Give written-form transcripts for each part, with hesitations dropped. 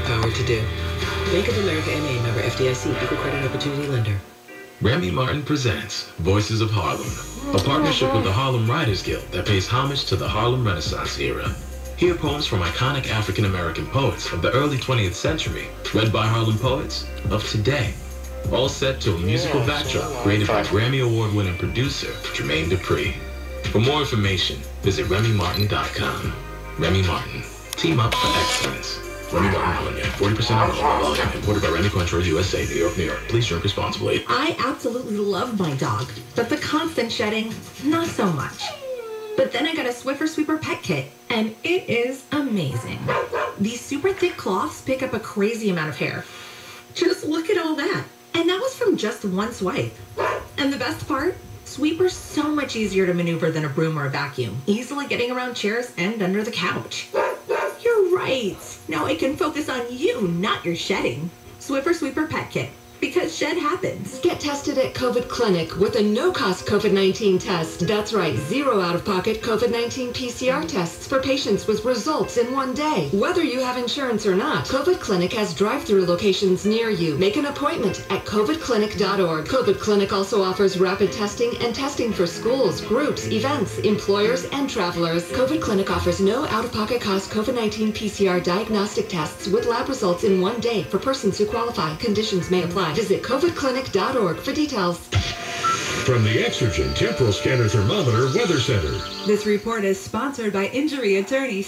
power to do. Bank of America N.A. member FDIC, equal credit opportunity lender. Remy Martin presents Voices of Harlem, a partnership with the Harlem Writers Guild that pays homage to the Harlem Renaissance era. Hear poems from iconic African-American poets of the early 20th century, read by Harlem poets of today. All set to a musical backdrop created by Grammy Award-winning producer Jermaine Dupri. For more information, visit RemyMartin.com. Remy Martin. Team up for excellence. Remy Martin Cognac, 40% alcohol volume, imported by Remy Cointreau, USA, New York, New York. Please drink responsibly. I absolutely love my dog, but the constant shedding, not so much. But then I got a Swiffer Sweeper pet kit, and it is amazing. These super thick cloths pick up a crazy amount of hair. Just look at all that. And that was from just one swipe. And the best part? Sweeper's so much easier to maneuver than a broom or a vacuum, easily getting around chairs and under the couch. You're right. Now I can focus on you, not your shedding. Swiffer Sweeper Pet Kit. Because shed happens. Get tested at COVID Clinic with a no-cost COVID-19 test. That's right, 0 out-of-pocket COVID-19 PCR tests for patients with results in one day. Whether you have insurance or not, COVID Clinic has drive-through locations near you. Make an appointment at covidclinic.org. COVID Clinic also offers rapid testing and testing for schools, groups, events, employers, and travelers. COVID Clinic offers no out-of-pocket cost COVID-19 PCR diagnostic tests with lab results in one day for persons who qualify. Conditions may apply. Visit covidclinic.org for details. From the Exergen Temporal Scanner Thermometer Weather Center. This report is sponsored by injury attorney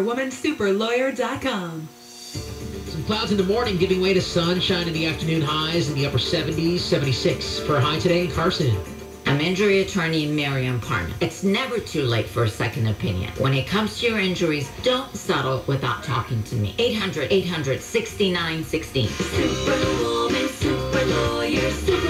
SuperwomanSuperLawyer.com. Some clouds in the morning giving way to sunshine in the afternoon, highs in the upper 70s, 76 for a high today in Carson. I'm injury attorney Miriam Parna. It's never too late for a second opinion. When it comes to your injuries, don't settle without talking to me. 800-800-6916. Superwoman, super lawyer,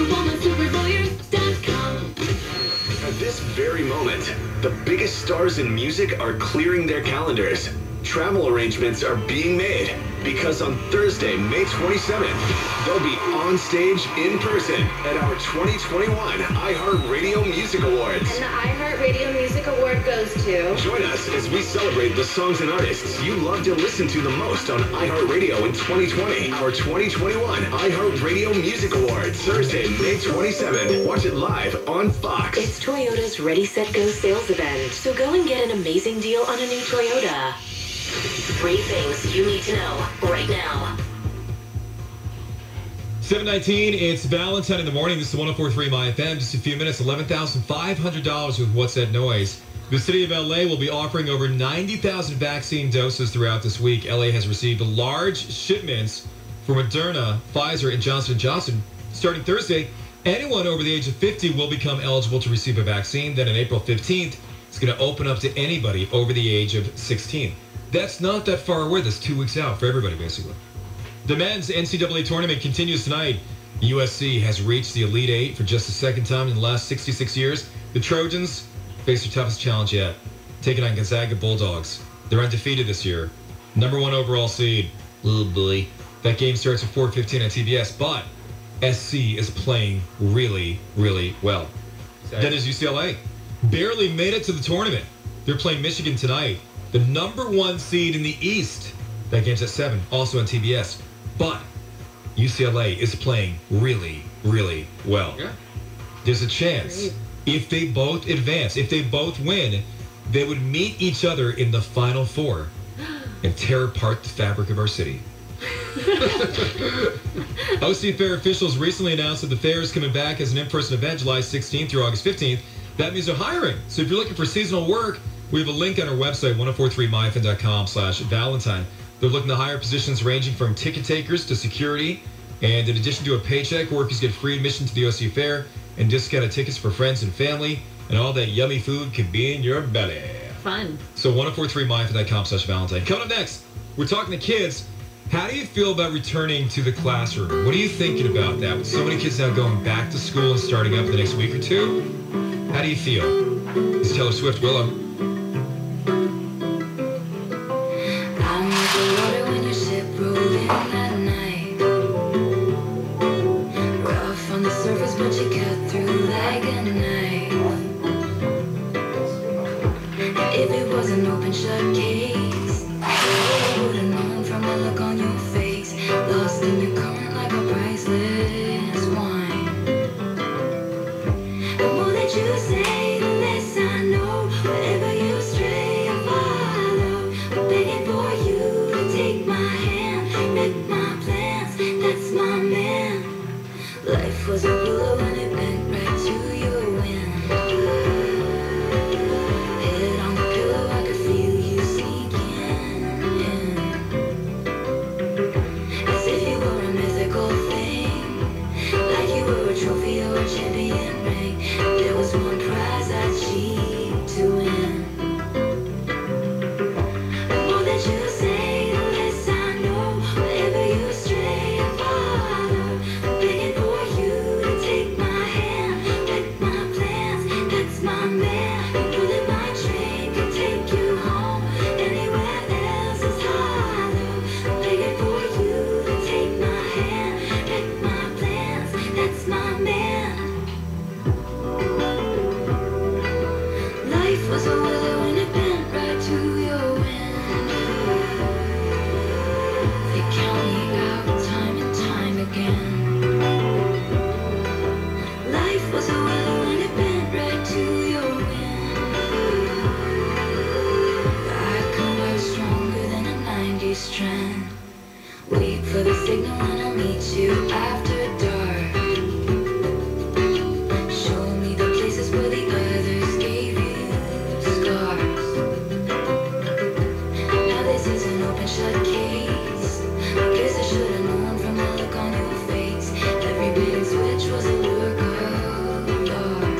superwomansuperlawyer.com. At this very moment, the biggest stars in music are clearing their calendars. Travel arrangements are being made because on Thursday, May 27th, they'll be on stage in person at our 2021 iHeartRadio Music Awards. And the iHeartRadio Music Award goes to... Join us as we celebrate the songs and artists you love to listen to the most on iHeartRadio in 2020. Our 2021 iHeartRadio Music Awards, Thursday, May 27th. Watch it live on Fox. It's Toyota's Ready, Set, Go sales event, so go and get an amazing deal on a new Toyota. 3 things you need to know right now. 7:19, it's Valentine in the morning. This is 104.3 My FM. Just a few minutes, $11,500 with What's That Noise. The city of LA will be offering over 90,000 vaccine doses throughout this week. LA has received large shipments for Moderna, Pfizer, and Johnson & Johnson. Starting Thursday, anyone over the age of 50 will become eligible to receive a vaccine. Then on April 15th, it's going to open up to anybody over the age of 16. That's not that far away. That's 2 weeks out for everybody, basically. The men's NCAA tournament continues tonight. USC has reached the Elite Eight for just the second time in the last 66 years. The Trojans face their toughest challenge yet, taking on Gonzaga Bulldogs. They're undefeated this year. Number 1 overall seed. Oh, boy. That game starts at 4:15 on TBS, but SC is playing really, really well. Then is UCLA. Barely made it to the tournament. They're playing Michigan tonight. The number 1 seed in the East. That game's at 7, also on TBS. But UCLA is playing really, really well. Yeah. There's a chance, if they both advance, if they both win, they would meet each other in the Final Four and tear apart the fabric of our city. OC Fair officials recently announced that the fair is coming back as an in-person event July 16th through August 15th. That means they're hiring. So if you're looking for seasonal work, we have a link on our website, 1043myfm.com/Valentine. They're looking to hire positions ranging from ticket takers to security. And in addition to a paycheck, workers get free admission to the OC Fair and discounted tickets for friends and family. And all that yummy food can be in your belly. Fun. So 1043myfm.com/Valentine. Coming up next, we're talking to kids. How do you feel about returning to the classroom? What are you thinking about that? With so many kids now going back to school and starting up in the next week or two, how do you feel? This is Taylor Swift, Willow. An open shut case, I would've known from the look on your face. count me out time and time again. Life was a willow and it bent right to your wind. I come back stronger than a 90s trend. Wait for the signal and I'll meet you after dark. Show me the places where the others gave you scars. Now this is an open shut case. I guess I should have known from the look on your face. Every bait and switch was a work of art.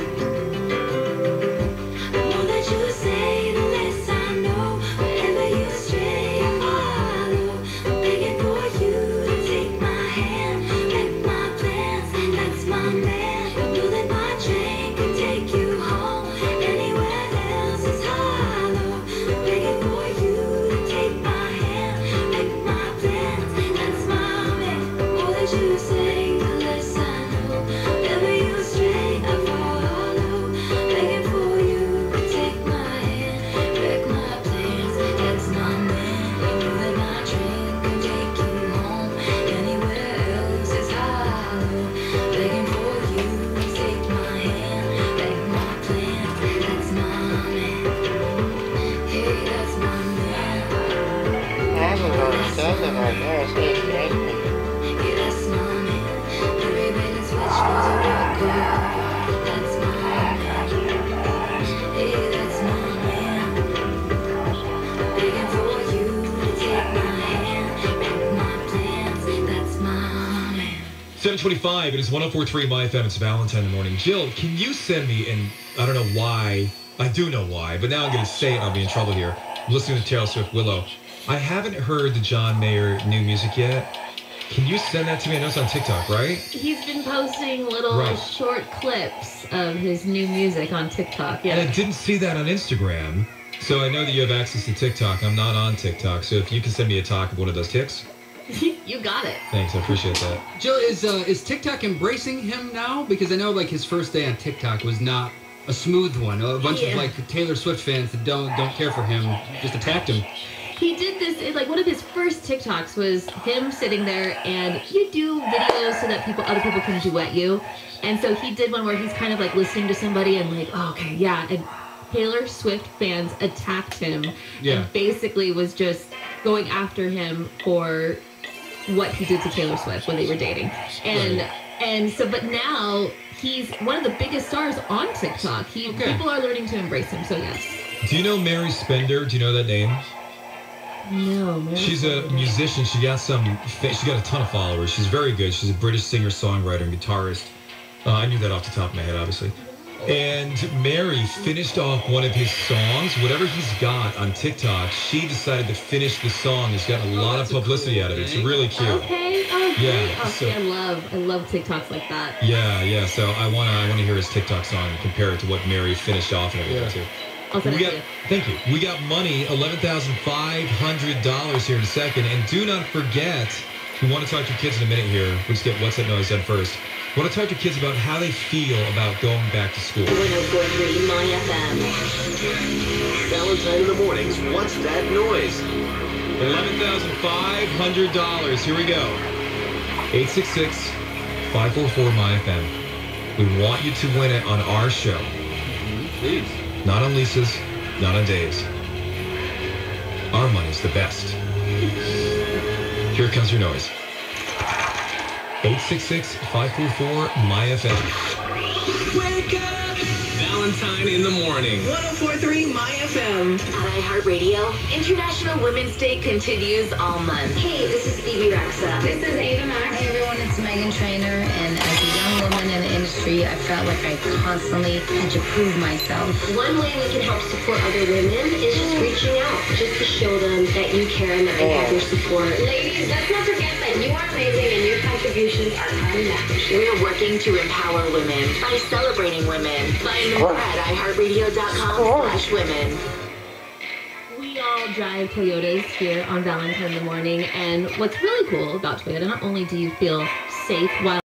The more that you say, the less I know. Wherever you stray, I follow. I'm begging for you to take my hand, wreck my plans. That's my man. You know that my train can take you home. Anywhere else is hollow. I'm begging for you to take my hand, wreck my plans. That's my man. The more that you say, the less I know. Wherever you stray, I follow. Begging for you to take my hand, wreck my plans. That's my man. You know that my train can take you home. Anywhere else is hollow. Begging for you to take my hand, wreck my plans. That's my man. Hey, that's my man. Yeah, that's my man. Every bait and switch was a work of art. That's my man. Hey, that's my man. Begging for you to take my hand, wreck my plans. That's my man. 7:25. It is 104.3 My FM. It's Valentine in the morning. Jill, can you send me, and I don't know why, I do know why, but now I'm going to say it and I'll be in trouble here. I'm listening to Taylor Swift, Willow. I haven't heard the John Mayer new music yet. Can you send that to me? I know it's on TikTok, right? He's been posting little Right. short clips of his new music on TikTok. And I Yeah. didn't see that on Instagram. So I know that you have access to TikTok. I'm not on TikTok. So if you can send me a talk of one of those ticks, You got it. thanks. I appreciate that. Jill, is TikTok embracing him now? Because I know like his first day on TikTok was not a smooth one. A bunch of Yeah. like Taylor Swift fans that don't care for him just attacked him. He did this, like one of his first TikToks was him sitting there, and you do videos so that other people can duet you. And so he did one where he's kind of like listening to somebody and like, oh, okay, yeah. And Taylor Swift fans attacked him and basically was just going after him for what he did to Taylor Swift when they were dating. And so, but now he's one of the biggest stars on TikTok. People are learning to embrace him, so yes. Do you know Mary Spender? Do you know that name? No, Mary She's a Spender. musician. She got a ton of followers. She's very good. She's a British singer, songwriter, and guitarist. I knew that off the top of my head, obviously. And Mary finished off one of his songs. Whatever he's got on TikTok, she decided to finish the song. It's got a lot of publicity out of it. It's really cute. Okay. Yeah. Okay, I love TikToks like that. Yeah. So I wanna hear his TikTok song and compare it to what Mary finished off and everything too. I'll send it to you. Thank you. We got money, $11,500 here in a second. And do not forget, we want to talk to your kids in a minute here. Let's get What's That Noise done first. We want to talk to your kids about how they feel about going back to school. 104.3 My FM. Valentine in the mornings. What's that noise? $11,500. Here we go. 866-544-MY-FM. We want you to win it on our show. Please. Not on Lisa's, not on Dave's. Our money's the best. Here comes your noise. 866-544-MY-FM. Wake up! Valentine in the morning. 104.3 My FM. On iHeartRadio, International Women's Day continues all month. Hey, this is Phoebe Rexa. This is Ava Max. Hey everyone, it's Megan Trainor, and as a young woman in the industry, I felt like I constantly had to prove myself. One way we can help support other women is just reaching out, just to show them that you care and that they have your support. Ladies, let's not forget that you are amazing and your contributions are unmatched. We're working to empower women by celebrating women. Find more at iHeartRadio.com/women. We all drive Toyotas here on Valentine in the morning, and what's really cool about Toyota, not only do you feel safe while